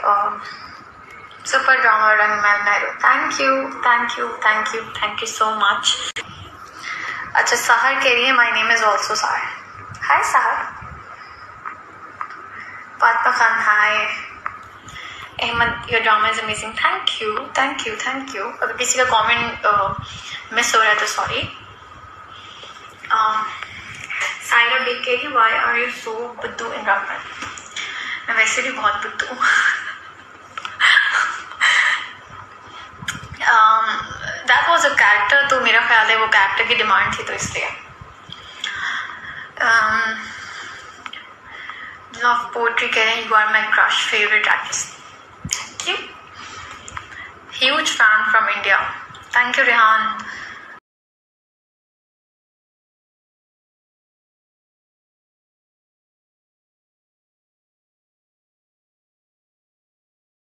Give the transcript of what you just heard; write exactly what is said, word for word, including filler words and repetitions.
Super drama रंगमैल Nehru, thank you thank you thank you thank you so much. अच्छा, सहर कह रही है my name is also Sehar. Hi Sehar. Fatima Khan hi. Ahmed your drama is amazing, thank you thank you thank you. अगर किसी का comment miss हो रहा है तो सॉरी। सायरा बेग कह रही व्हाई आर यू सो बुद्धू इन रंगमैल। मैं वैसे भी बहुत बुद्धू हूँ। दैट वॉज अ कैरेक्टर, तो मेरा ख्याल है वो कैरेक्टर की डिमांड थी तो इसलिए। लव पोएट्री कह रहे हैं you are my crush favourite artist, thank you. Huge fan from India, thank you Rehan.